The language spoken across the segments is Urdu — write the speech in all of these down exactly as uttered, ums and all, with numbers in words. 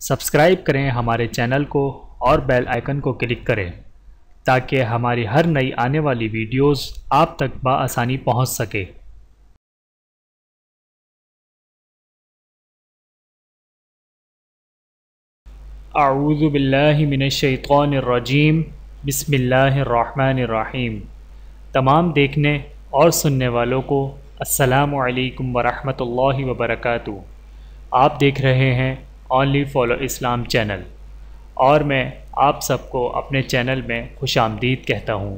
سبسکرائب کریں ہمارے چینل کو اور بیل آئیکن کو کلک کریں تاکہ ہماری ہر نئی آنے والی ویڈیوز آپ تک بآسانی پہنچ سکے۔ اعوذ باللہ من الشیطان الرجیم، بسم اللہ الرحمن الرحیم۔ تمام دیکھنے اور سننے والوں کو السلام علیکم ورحمۃ اللہ وبرکاتہ۔ آپ دیکھ رہے ہیں اونلی فالو اسلام چینل، اور میں آپ سب کو اپنے چینل میں خوش آمدید کہتا ہوں۔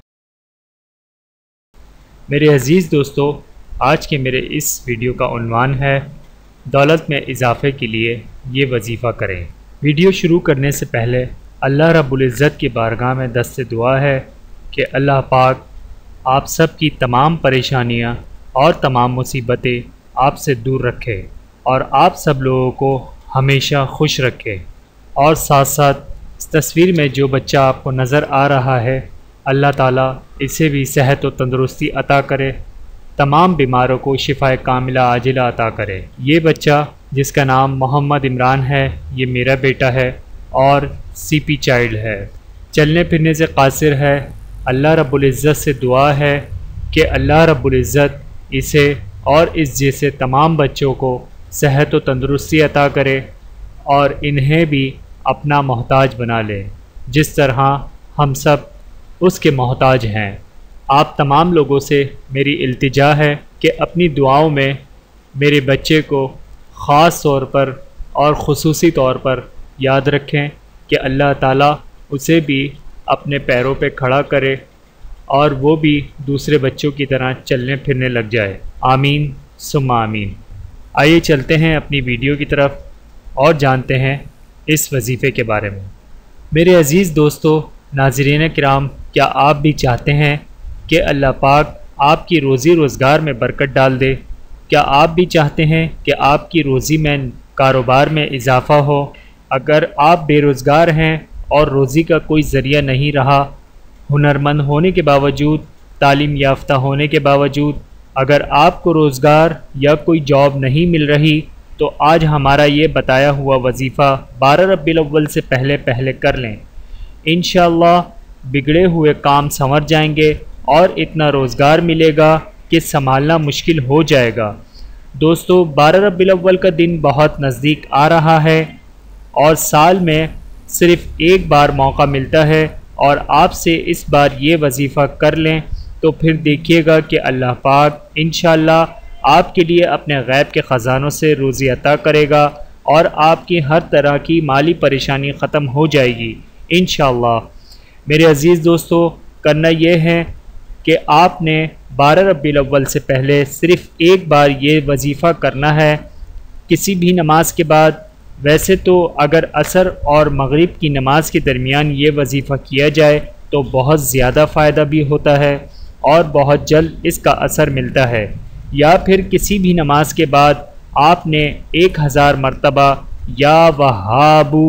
میرے عزیز دوستو، آج کے میرے اس ویڈیو کا عنوان ہے دولت میں اضافے کے لیے یہ وظیفہ کریں۔ ویڈیو شروع کرنے سے پہلے اللہ رب العزت کی بارگاہ میں دست دعا ہے کہ اللہ پاک آپ سب کی تمام پریشانیاں اور تمام مصیبتیں آپ سے دور رکھے اور آپ سب لوگوں کو ہمیشہ خوش رکھے۔ اور ساتھ ساتھ اس تصویر میں جو بچہ آپ کو نظر آ رہا ہے، اللہ تعالیٰ اسے بھی صحت و تندرستی عطا کرے، تمام بیماروں کو شفائے کاملہ عاجلہ عطا کرے۔ یہ بچہ جس کا نام محمد عمران ہے، یہ میرا بیٹا ہے اور سی پی چائلڈ ہے، چلنے پھرنے سے قاصر ہے۔ اللہ رب العزت سے دعا ہے کہ اللہ رب العزت اسے اور اس جیسے تمام بچوں کو صحت و تندرستی عطا کرے اور انہیں بھی اپنا محتاج بنا لے، جس طرح ہم سب اس کے محتاج ہیں۔ آپ تمام لوگوں سے میری التجا ہے کہ اپنی دعاؤں میں میرے بچے کو خاص طور پر اور خصوصی طور پر یاد رکھیں کہ اللہ تعالیٰ اسے بھی اپنے پیروں پہ کھڑا کرے اور وہ بھی دوسرے بچوں کی طرح چلنے پھرنے لگ جائے۔ آمین ثم آمین۔ آئیے چلتے ہیں اپنی ویڈیو کی طرف اور جانتے ہیں اس وظیفے کے بارے میں۔ میرے عزیز دوستو، ناظرین کرام، کیا آپ بھی چاہتے ہیں کہ اللہ پاک آپ کی روزی روزگار میں برکت ڈال دے؟ کیا آپ بھی چاہتے ہیں کہ آپ کی روزی میں کاروبار میں اضافہ ہو؟ اگر آپ بے روزگار ہیں اور روزی کا کوئی ذریعہ نہیں رہا، ہنرمند ہونے کے باوجود، تعلیم یافتہ ہونے کے باوجود اگر آپ کو روزگار یا کوئی جاب نہیں مل رہی، تو آج ہمارا یہ بتایا ہوا وظیفہ بارہ ربیع الاول سے پہلے پہلے کر لیں۔ انشاءاللہ بگڑے ہوئے کام سنور جائیں گے اور اتنا روزگار ملے گا کہ سنبھالنا مشکل ہو جائے گا۔ دوستو، بارہ ربیع الاول کا دن بہت نزدیک آ رہا ہے اور سال میں صرف ایک بار موقع ملتا ہے، اور آپ سے اس بار یہ وظیفہ کر لیں تو پھر دیکھیے گا کہ اللہ پاک انشاءاللہ آپ کے لیے اپنے غیب کے خزانوں سے روزی عطا کرے گا اور آپ کی ہر طرح کی مالی پریشانی ختم ہو جائے گی انشاءاللہ۔ میرے عزیز دوستو، کرنا یہ ہے کہ آپ نے بارہ ربیع الاول سے پہلے صرف ایک بار یہ وظیفہ کرنا ہے، کسی بھی نماز کے بعد۔ ویسے تو اگر عصر اور مغرب کی نماز کے درمیان یہ وظیفہ کیا جائے تو بہت زیادہ فائدہ بھی ہوتا ہے اور بہت جلد اس کا اثر ملتا ہے، یا پھر کسی بھی نماز کے بعد آپ نے ایک ہزار مرتبہ یا وہابو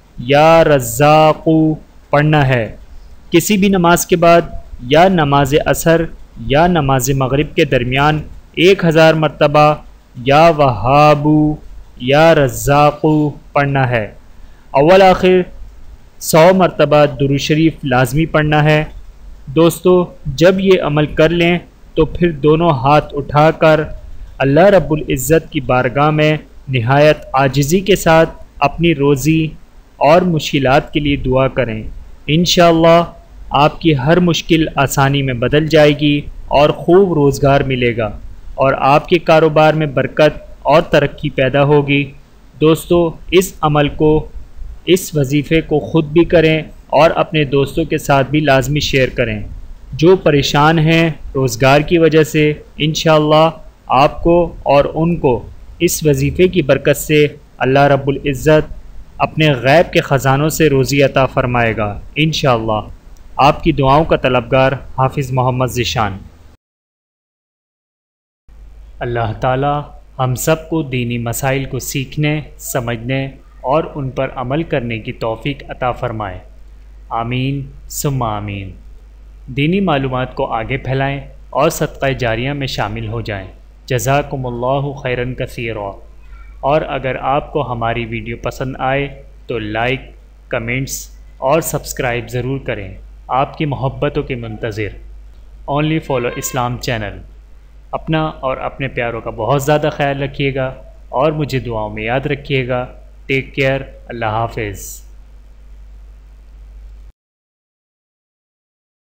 یا رزاقو پڑھنا ہے۔ کسی بھی نماز کے بعد یا نماز عصر یا نماز مغرب کے درمیان ایک ہزار مرتبہ یا وہابو یا رزاقو پڑھنا ہے۔ اول آخر سو مرتبہ درود شریف لازمی پڑھنا ہے۔ دوستو، جب یہ عمل کر لیں تو پھر دونوں ہاتھ اٹھا کر اللہ رب العزت کی بارگاہ میں نہایت عاجزی کے ساتھ اپنی روزی اور مشکلات کے لیے دعا کریں۔ انشاءاللہ آپ کی ہر مشکل آسانی میں بدل جائے گی اور خوب روزگار ملے گا اور آپ کے کاروبار میں برکت اور ترقی پیدا ہوگی۔ دوستو، اس عمل کو، اس وظیفے کو خود بھی کریں اور اپنے دوستوں کے ساتھ بھی لازمی شیئر کریں جو پریشان ہیں روزگار کی وجہ سے۔ انشاءاللہ آپ کو اور ان کو اس وظیفے کی برکت سے اللہ رب العزت اپنے غیب کے خزانوں سے روزی عطا فرمائے گا انشاءاللہ۔ آپ کی دعاؤں کا طلبگار حافظ محمد ذیشان۔ اللہ تعالی ہم سب کو دینی مسائل کو سیکھنے، سمجھنے اور ان پر عمل کرنے کی توفیق عطا فرمائے۔ آمین ثم آمین۔ دینی معلومات کو آگے پھیلائیں اور صدقہ جاریہ میں شامل ہو جائیں۔ جزاکم اللہ خیرا کثیرا۔ اور اگر آپ کو ہماری ویڈیو پسند آئے تو لائک، کمنٹس اور سبسکرائب ضرور کریں۔ آپ کی محبتوں کے منتظر۔ Only follow Islam channel. اپنا اور اپنے پیاروں کا بہت زیادہ خیال رکھیے گا اور مجھے دعاؤں میں یاد رکھیے گا۔ Take care. اللہ حافظ۔